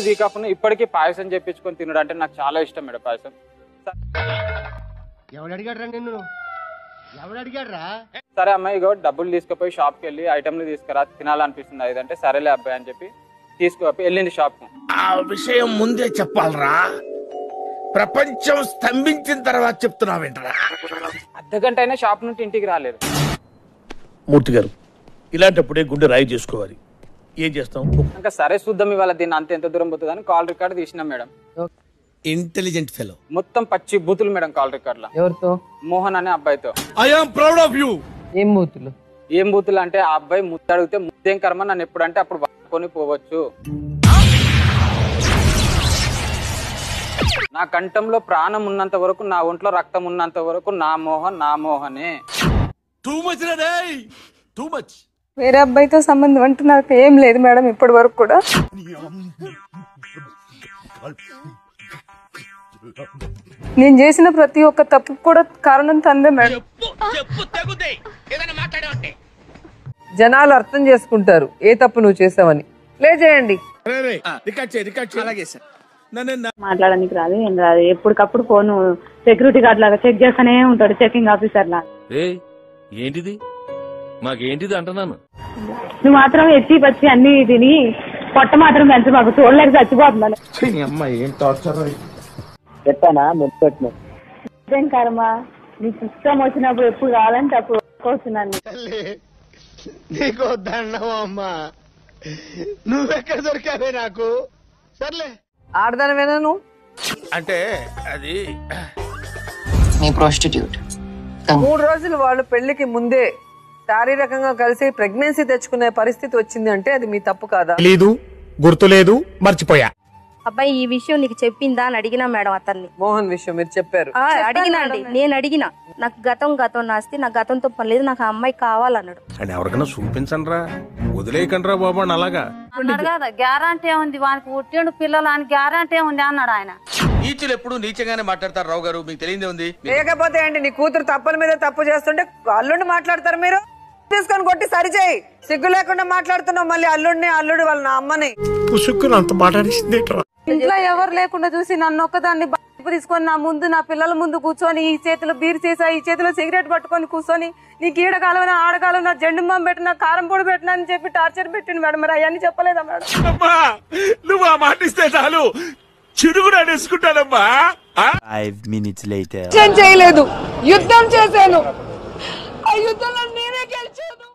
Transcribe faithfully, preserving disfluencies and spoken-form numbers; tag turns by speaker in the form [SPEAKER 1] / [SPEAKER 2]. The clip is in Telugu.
[SPEAKER 1] తీకాకుండా ఇప్పటికీ పాయసం చెప్పించుకొని తినడం అంటే నాకు చాలా ఇష్టం మేడం పాయసం.
[SPEAKER 2] ఎవడు అడిగాడ్రా నిన్ను? ఎవడు అడిగాడ్రా?
[SPEAKER 1] సరే అమ్మాయి ఇగో డబ్బులు తీసుకుపోయి షాప్కి వెళ్ళి ఐటమ్లు తీసుకురా తినాలనిపిస్తుంది అదంటే సరేలే అబ్బాయి అని చెప్పి తీసుకుపోయి వెళ్ళింది షాప్కు.
[SPEAKER 3] ఆ విషయం ముందే చెప్పాలరా, ప్రపంచం స్తంభించిన తర్వాత చెప్తున్నావేంటరా?
[SPEAKER 1] అర్ధగంట అయినా షాప్ నుండి ఇంటికి రాలేదు.
[SPEAKER 3] మూర్తి గారు ఇలాంటప్పుడే గుండె రాయి చేసుకోవాలి. ఏం చేస్తాం?
[SPEAKER 1] ఇంకా సరే చూద్దాం ఇవాళ దీన్ని అంత ఎంత దూరం పోతుందని కాల్ రికార్డ్ తీసినాం మేడం.
[SPEAKER 3] Intelligent fellow.
[SPEAKER 1] మొత్తం పచ్చి బూతులు మేడం కాల్ రికార్డ్ లో.
[SPEAKER 4] ఎవరితో?
[SPEAKER 1] మోహన్ అనే అబ్బాయితో.
[SPEAKER 3] I am proud of you.
[SPEAKER 4] ఏం బూతులు?
[SPEAKER 1] ఏం బూతులు అంటే ఆ అబ్బాయి ముద్దు అడిగితే ముద్దేం కర్మ నన్ను ఎప్పుడంటే అప్పుడు పట్టుకొని పోవచ్చు, నా కంఠంలో ప్రాణం ఉన్నంత వరకు నా ఒంట్లో రక్తం ఉన్నంత వరకు నా మోహన్ నా మోహనే.
[SPEAKER 3] టూ మచ్ రే, టూ మచ్.
[SPEAKER 5] వేరే అబ్బాయితో సంబంధం అంటూ నాకు ఏం లేదు మేడం ఇప్పటి వరకు కూడా. నేను చేసిన ప్రతి ఒక్క తప్పు కూడా కారణం తందే మేడం.
[SPEAKER 4] జనాలు అర్థం చేసుకుంటారు ఏ తప్పు నువ్వు చేసావని. ప్లే చేయండి.
[SPEAKER 6] మాట్లాడడానికి రాదు ఏం రాదు. ఎప్పటికప్పుడు ఫోన్ సెక్యూరిటీ గార్డ్ లాగా చెక్ చేస్తూనే ఉంటాడు, చెకింగ్ ఆఫీసర్ లా.
[SPEAKER 7] ఏంటిది మాకేంటిది అంటున్నాను.
[SPEAKER 6] నువ్వు మాత్రం ఎచ్చి పచ్చి అన్ని తిని పొట్ట మాత్రం పెంచు, మాకు చూడలేక చచ్చిపోతున్నాను.
[SPEAKER 2] చెప్పానా ముట్టుకొచ్చిన
[SPEAKER 6] ఏం కర్మ, నీకు ఇష్టం వచ్చినప్పుడు ఎప్పుడు కావాలంటే అప్పుడు వస్తున్నాను.
[SPEAKER 2] నీకు దండం అమ్మా, నువ్వెక్కడ దొరికావే నాకు. సర్లే
[SPEAKER 4] ఆడదానివేనా నువ్వు?
[SPEAKER 3] అంటే అది
[SPEAKER 4] మూడు రోజులు వాళ్ళు పెళ్లికి ముందే శారీరకంగా కలిసి ప్రెగ్నెన్సీ తెచ్చుకునే పరిస్థితి వచ్చింది అంటే అది మీ తప్పు కాదా?
[SPEAKER 8] లేదు, గుర్తులేదు, మర్చిపోయా.
[SPEAKER 9] అబ్బాయి ఈ విషయం నీకు చెప్పిందా అని అడిగినా మేడం అతన్ని.
[SPEAKER 4] మోహన్ విషయం మీరు చెప్పారు?
[SPEAKER 9] అడిగినా అండి, నేను అడిగినా. నాకు గతం గతం నాస్తి, నాకు గతంతో పని లేదు, నాకు ఆ అమ్మాయి కావాలన్నాడు.
[SPEAKER 3] అని ఎవరికైనా చూపించండి రా, వదిలేయకండి రా బాబు అని. అలాగా
[SPEAKER 10] అన్నాడు కదా, గ్యారంటీ ఉంది వానికి పుట్టిండు పిల్లలు అని గ్యారంటీ ఉంది అన్నాడు ఆయన.
[SPEAKER 11] నీచులు ఎప్పుడు నీచంగానే మాట్లాడతారు రావు గారు, మీకు తెలియదే ఉంది.
[SPEAKER 4] లేకపోతే ఏంటి, నీ కూతురు తప్పల మీద తప్పు చేస్తుంటే అల్లుడిని మాట్లాడతారు మీరు? తీసుకొని కొట్టి సరిచేయి. సిగ్గు లేకుండా మాట్లాడుతున్నావు మళ్ళీ అల్లుడిని, అల్లుడు వాళ్ళ నా అమ్మని.
[SPEAKER 8] అంత మాట్లాడిసింది
[SPEAKER 5] ఇంట్లో ఎవరు లేకుండా చూసి నన్ను ఒక్కదాన్ని తీసుకొని నా ముందు నా పిల్లల ముందు కూర్చొని ఈ చేతిలో బీర్ చేసా, ఈ చేతిలో సిగరెట్ పట్టుకొని కూర్చొని నీకు ఈడకాలం ఆడకాలం నా జెండు బాంబు పెట్టినా కారం పొడి పెట్టినా అని చెప్పి టార్చర్ పెట్టిండు మేడం. మరి అవన్నీ చెప్పలేదా మేడం?
[SPEAKER 3] నువ్వు ఆ మాట ఇస్తే చాలు చిరుగుడు అనేసుకుంటానమ్మా.
[SPEAKER 5] చేయలేదు, యుద్ధం చేశాను. ఆ యుద్ధంలో నేనే గెలిచాను.